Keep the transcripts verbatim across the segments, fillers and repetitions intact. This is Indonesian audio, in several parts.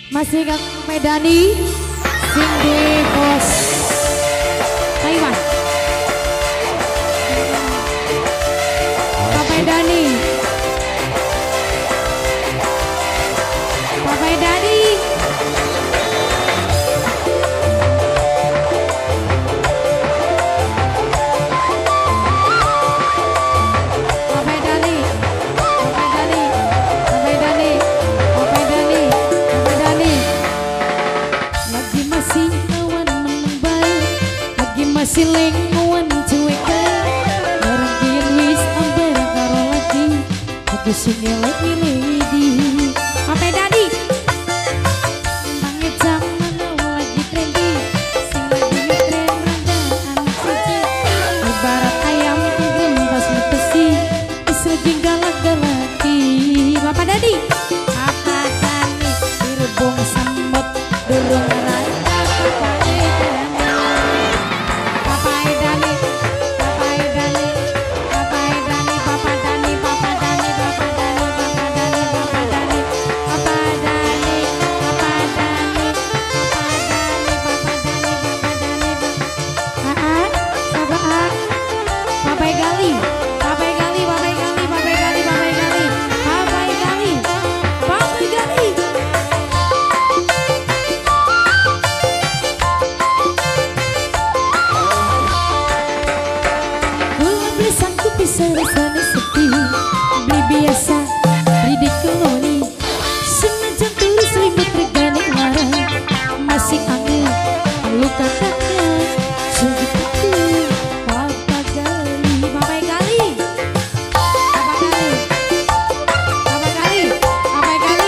Masih Kang Medani sing duwe bos Taiwan. Pak Medani, Pak Medani, Pak Medani, Pak Medani, Pak Medani, Pak Medani, Pak Medani. Lagi masih awan menembal, lagi masih lenguan cuekan. Orang kian wis ambar karo lagi, aku sungai lagi lady. Pak Medani, banget zaman now lagi trendy, sing lagi ngetren randaan cici. Ibarat ayam tenggem pas metesi, is lagi galak-galaki. Bapak Dadi, Bapak Dani, direbung sambut durung rada Bapak Edani. Bapak Edani, Bapak Edani, Bapak Edani, Bapak Dani, Bapak Dani, Bapak Dani, Bapak Dani, Bapak Dani, Bapak Dani, Bapak Dani, Bapak Dani, Bapak Dani, Bapak Dani, Bapak Bapak Bapak Gali, Bapak Gali, Bapak Gali, Bapak Gali, Bapak Gali, Bapak Gali, Bapak Gali. Gula beli sanggup bisa rasanya sepi, beli biasa, beli di koloni. Senajan terus selimut regane larang, masih angin, lu kakaknya, sungguh aku, Bapak Gali, Bapak Gali, Bapak Gali, Bapak Gali, Bapak Gali,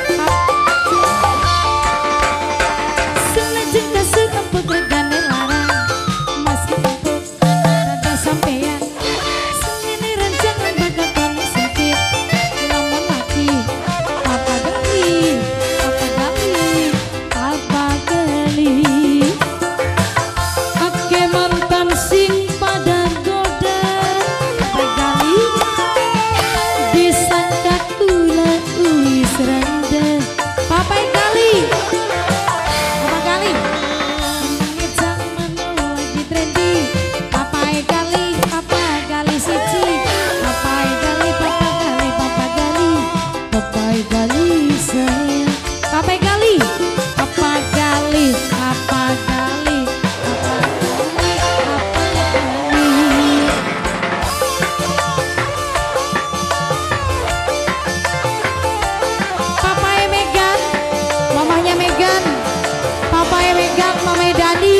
senajan kasur empuk regane larang, masih empuk, rada sampean. Sengene rancangan bakal kamu sempit, lamun lagi, Bapak Gali, Bapak Gali, Bapak Gali. Ake mantan sing pada goda, Bapak Gali, disangka kula wis randa. Bapak Gali, Bapak Gali, emangnya zaman now lagi trendy. Bapak Gali, Bapak Gali siji, Bapak Gali, Bapak Gali, Bapak Gali, Bapak Gali sayang. Bapak Gali, Bapak Gali, Bapak Gali, Bapak Gali, Bapak Gali. Papanya Megan, mamanya Megan, papanya Megan, mamanya Dani.